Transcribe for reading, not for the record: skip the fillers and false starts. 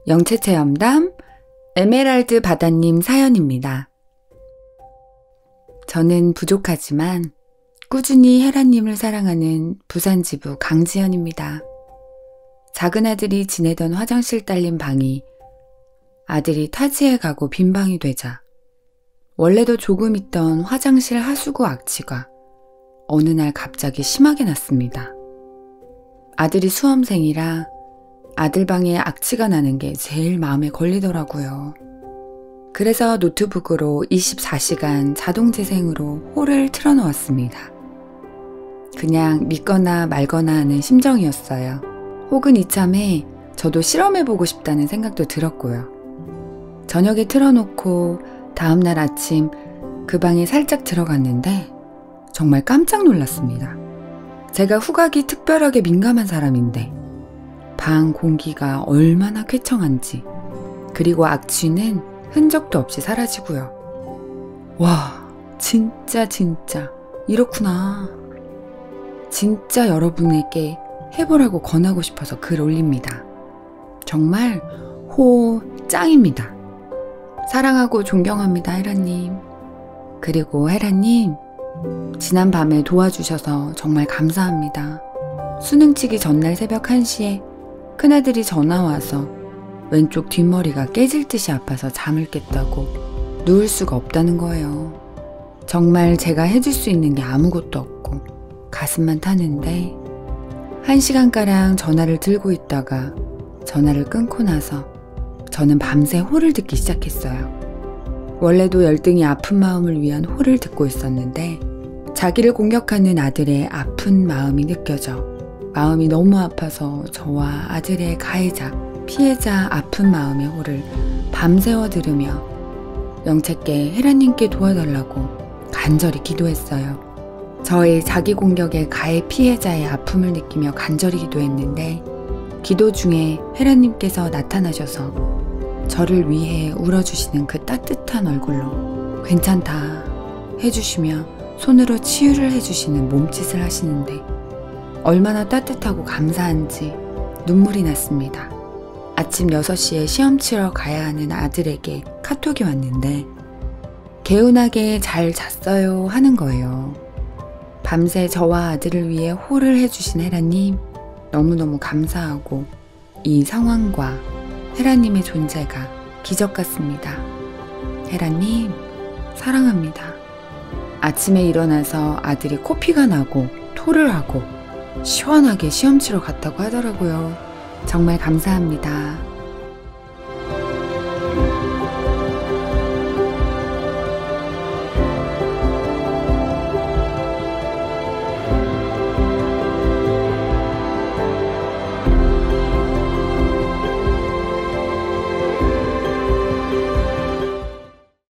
영채체험담 에메랄드 바다님 사연입니다. 저는 부족하지만 꾸준히 헤라님을 사랑하는 부산지부 강지연입니다. 작은 아들이 지내던 화장실 딸린 방이 아들이 타지에 가고 빈 방이 되자 원래도 조금 있던 화장실 하수구 악취가 어느 날 갑자기 심하게 났습니다. 아들이 수험생이라 아들 방에 악취가 나는 게 제일 마음에 걸리더라고요. 그래서 노트북으로 24시간 자동재생으로 홀을 틀어놓았습니다. 그냥 믿거나 말거나 하는 심정이었어요. 혹은 이참에 저도 실험해보고 싶다는 생각도 들었고요. 저녁에 틀어놓고 다음날 아침 그 방에 살짝 들어갔는데 정말 깜짝 놀랐습니다. 제가 후각이 특별하게 민감한 사람인데 방 공기가 얼마나 쾌청한지, 그리고 악취는 흔적도 없이 사라지고요. 와, 진짜 이렇구나. 진짜 여러분에게 해보라고 권하고 싶어서 글 올립니다. 정말 짱입니다. 사랑하고 존경합니다, 헤라님. 그리고 헤라님, 지난 밤에 도와주셔서 정말 감사합니다. 수능 치기 전날 새벽 1시에 큰아들이 전화와서 왼쪽 뒷머리가 깨질 듯이 아파서 잠을 깼다고 누울 수가 없다는 거예요. 정말 제가 해줄 수 있는 게 아무것도 없고 가슴만 타는데 1시간가량 전화를 들고 있다가 전화를 끊고 나서 저는 밤새 홀을 듣기 시작했어요. 원래도 열등이 아픈 마음을 위한 홀을 듣고 있었는데 자기를 공격하는 아들의 아픈 마음이 느껴져 마음이 너무 아파서 저와 아들의 가해자, 피해자 아픈 마음의 홀을 밤새워 들으며 영채께 헤라님께 도와달라고 간절히 기도했어요. 저의 자기 공격의 가해 피해자의 아픔을 느끼며 간절히 기도했는데 기도 중에 헤라님께서 나타나셔서 저를 위해 울어주시는 그 따뜻한 얼굴로 괜찮다 해주시며 손으로 치유를 해주시는 몸짓을 하시는데 얼마나 따뜻하고 감사한지 눈물이 났습니다. 아침 6시에 시험 치러 가야 하는 아들에게 카톡이 왔는데 개운하게 잘 잤어요 하는 거예요. 밤새 저와 아들을 위해 홀을 해주신 헤라님 너무너무 감사하고 이 상황과 헤라님의 존재가 기적 같습니다. 헤라님 사랑합니다. 아침에 일어나서 아들이 코피가 나고 토를 하고 시원하게 시험 치러 갔다고 하더라고요. 정말 감사합니다.